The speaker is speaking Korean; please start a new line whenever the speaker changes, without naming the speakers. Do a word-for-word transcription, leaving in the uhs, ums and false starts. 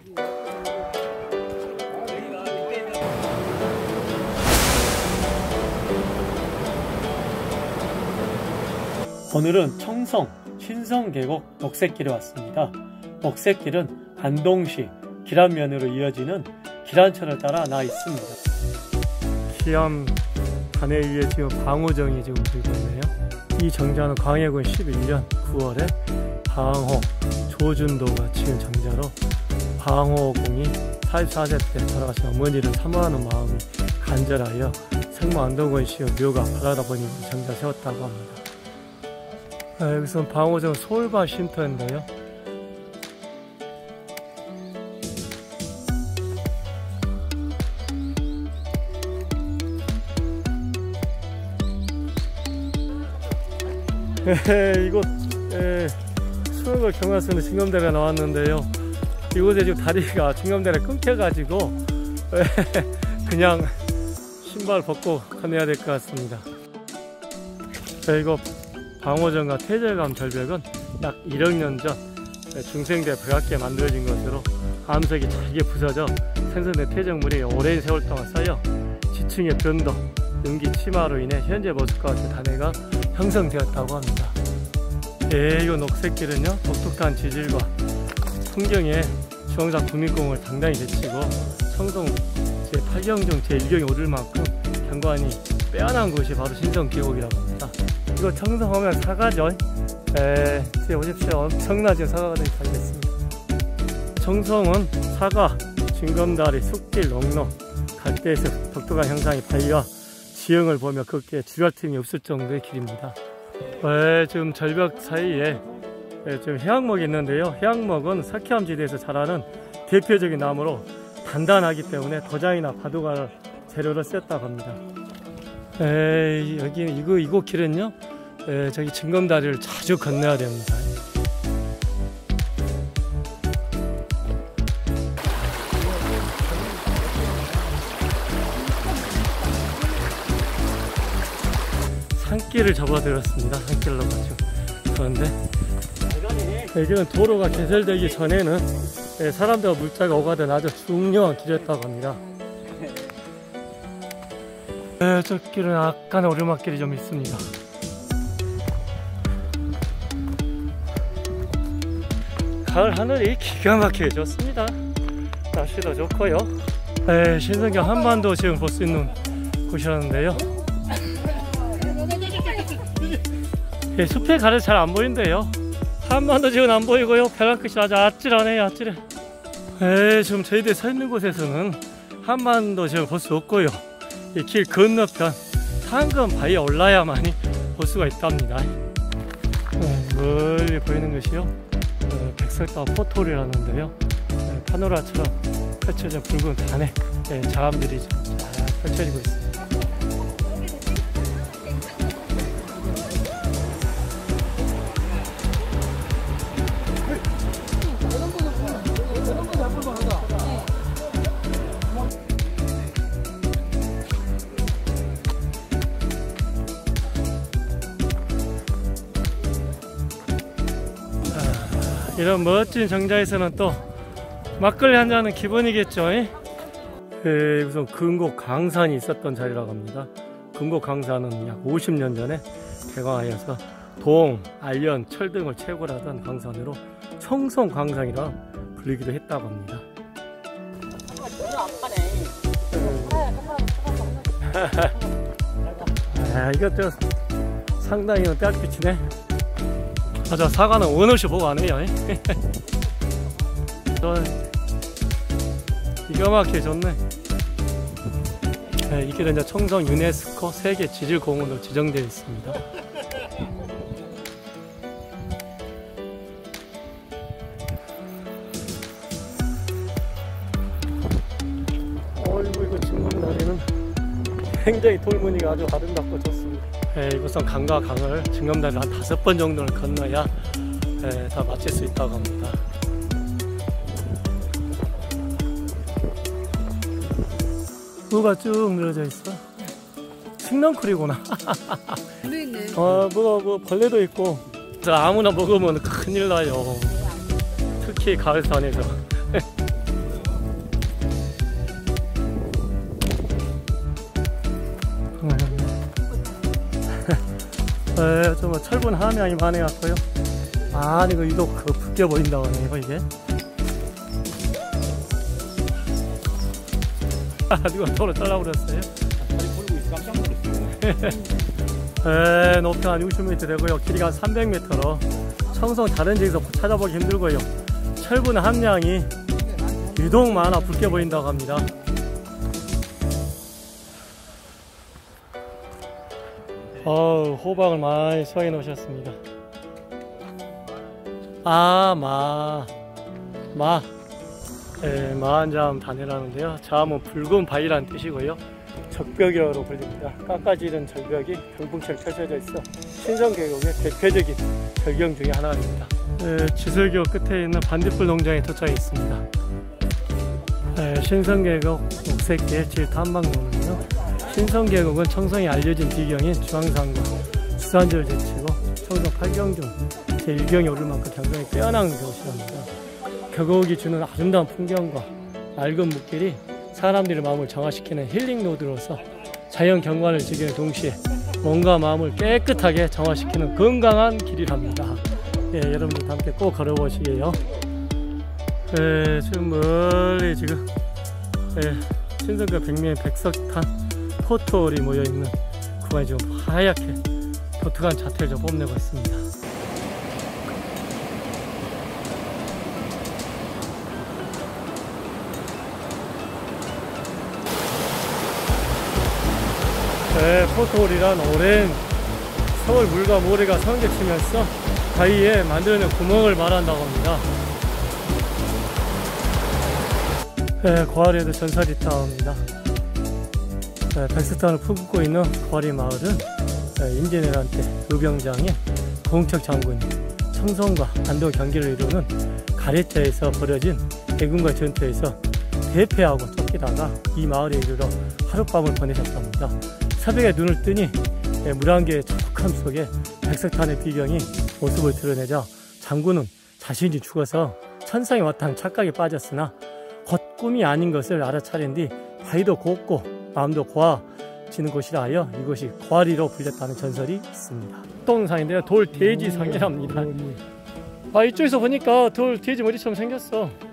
오늘은 청성 신성계곡 녹색길에 왔습니다. 녹색길은 안동시 기란면으로 이어지는 기란천을 따라 나 있습니다. 기암 단에 의해 지금 방호정이 지금 들고 있네요. 이 정자는 광해군 십일 년 구월에 방호 조준도가 지은 정자로 방호공이 사십사 세 때 돌아가신 어머니를 사모하는 마음이 간절하여 생모 안동군 시의 묘가 바라다 보니 정자 세웠다고 합니다. 아, 여기서는 방호정 솔밭 쉼터인데요. 에, 이곳 에, 수목을 경화수는 징검다리가 나왔는데요. 이곳에 지금 다리가 징검다리가 끊겨가지고 에, 그냥 신발 벗고 건너야 될 것 같습니다. 에, 이거 방호정과 태절감 절벽은 약 일억 년 전 중생대 백악기에 만들어진 것으로 암석이 잘게 부서져 생성된 퇴적물이 오랜 세월 동안 쌓여 지층의 변동, 연기 침하로 인해 현재 모습과 같은 단해가 형성되었다고 합니다. 예, 이거 녹색길은요 독특한 지질과 풍경에 주황산 국민공원을 당당히 제치고 청동 제팔 경 중 제일 경에 오를 만큼 경관이 빼어난 곳이 바로 신성계곡이라고 합니다. 이거 청성하면 사과죠. 에, 이제 보십시오. 엄청나게 사과가 달렸습니다. 청성은 사과, 징검다리, 숲길, 농로, 갈대에서 독특한 형상이 발과 지형을 보며 걷기에 주저할 틈이 없을 정도의 길입니다. 에, 지금 절벽 사이에 에, 지금 해양목이 있는데요. 해양목은 사케암지대에서 자라는 대표적인 나무로 단단하기 때문에 도장이나 바둑알 재료를 썼다고 합니다. 에, 여기 이거 이곳 길은요. 에, 저기 징검다리를 자주 건너야 됩니다. 산길을 접어들었습니다. 산길로 가죠. 그런데 여기는 도로가 개설되기 전에는 사람들과 물자가 오가던 아주 중요한 길이었다고 합니다. 네, 저 길은 약간 오르막길이 좀 있습니다. 가을 하늘이 기가 막히게 좋습니다. 날씨도 좋고요. 네, 신성경 한반도 지금 볼 수 있는 곳이라는데요. 예, 숲에 가려서 잘 안 보이는데요. 한반도 지금 안 보이고요. 벼랑 끝이 아주 아찔하네요. 아찔해. 예, 지금 저희들이 서 있는 곳에서는 한반도 지금 볼 수 없고요. 이 길 건너편 상금 바위에 올라야만이 볼 수가 있답니다. 예, 멀리 보이는 것이요. 어, 백설당 포토리라는데요. 예, 파노라처럼 펼쳐진 붉은 단에 예, 자암들이 잘 펼쳐지고 있습니다. 이런 멋진 정자에서는 또 막걸리 한잔은 기본이겠죠. 예, 우선 금곡 강산이 있었던 자리라고 합니다. 금곡 강산은 약 오십 년 전에 개광하여서 동, 알련, 철 등을 채굴 하던 강산으로 청성 강산이라 불리기도 했다고 합니다. 아, 이것도 상당히 딸빛이네. 맞아, 사과는 원없이 보고 안 해요. 기가 막히게 좋네. 네, 이 길은 이제 청성 유네스코 세계 지질공원으로 지정되어 있습니다. 어이구, 이거 징검다리는 굉장히 돌무늬가 아주 아름답고 좋습니다. 네, 우선 강과 강을 징검다리를 한 다섯 번 정도는 건너야 네, 다 마칠 수 있다고 합니다. 뭐가 쭉 늘어져 있어? 식렁쿨이구나. 어, 뭐가 뭐 벌레도 있고 아무나 먹으면 큰일 나요. 특히 가을산에서. 에, 좀 철분 함량이 많아갖고요. 아, 이거 유독 그 붉게 보인다고 하네요, 이게. 누가 도로 잘라버렸어요?
다리 걸고 있어 깜짝 놀랐어요.
에, 높이 한 육십 미터 되고요. 길이가 한 삼백 미터로 청송 다른 지역에서 찾아보기 힘들고요. 철분 함량이 유독 많아 붉게 보인다고 합니다. 어우, 호박을 많이 수확해 놓으셨습니다. 아, 마. 마. 예, 마한잠 단이라는데요. 잠은 붉은 바위라는 뜻이고요. 적벽이라고 불립니다. 깎아지른 절벽이 병풍처럼 펼쳐져 있어 신성계곡의 대표적인 절경 중에 하나입니다. 예, 지설교 끝에 있는 반딧불 농장에 도착했습니다. 예, 신성계곡 녹색계 질탐방로는요. 신성계곡은 청송에 알려진 비경인 중앙산과 수산지를 제치고 청송 팔 경 중 제일 경에 오를 만큼 경관이 뛰어난 곳이랍니다. 계곡이 주는 아름다운 풍경과 맑은 물길이 사람들의 마음을 정화시키는 힐링 로드로서 자연 경관을 즐기는 동시에 몸과 마음을 깨끗하게 정화시키는 건강한 길이랍니다. 예, 여러분들 함께 꼭 걸어보시게요. 예, 지금 멀리 지금 예, 신성계 백면 백석탄 포토홀이 모여있는 구간이 지금 하얗게 독특한 자태를 좀 뽐내고 있습니다. 네, 포토홀이란 오랜 서울 물과 모래가 성격치면서 바위에 만들어낸 구멍을 말한다고 합니다. 네, 고아리에도 전설이 있다고 합니다. 네, 백석탄을 품고 있는 고아리 마을은 네, 임진왜란 때 의병장인 고흥척 장군이 청송과 안동 경기를 이루는 가래자에서 벌어진 대군과 전투에서 대패하고 쫓기다가 이 마을에 이르러 하룻밤을 보내셨답니다. 새벽에 눈을 뜨니 물 한 개의 촉촉함 속에 백석탄의 비경이 모습을 드러내자 장군은 자신이 죽어서 천상에 왔다는 착각에 빠졌으나 곧 꿈이 아닌 것을 알아차린 뒤 바위도 곱고 마음도 고와지는 곳이라 하여 이곳이 고아리로 불렸다는 전설이 있습니다. 동상인데요. 돌돼지상이랍니다. 아, 이쪽에서 보니까 돌돼지 머리처럼 생겼어.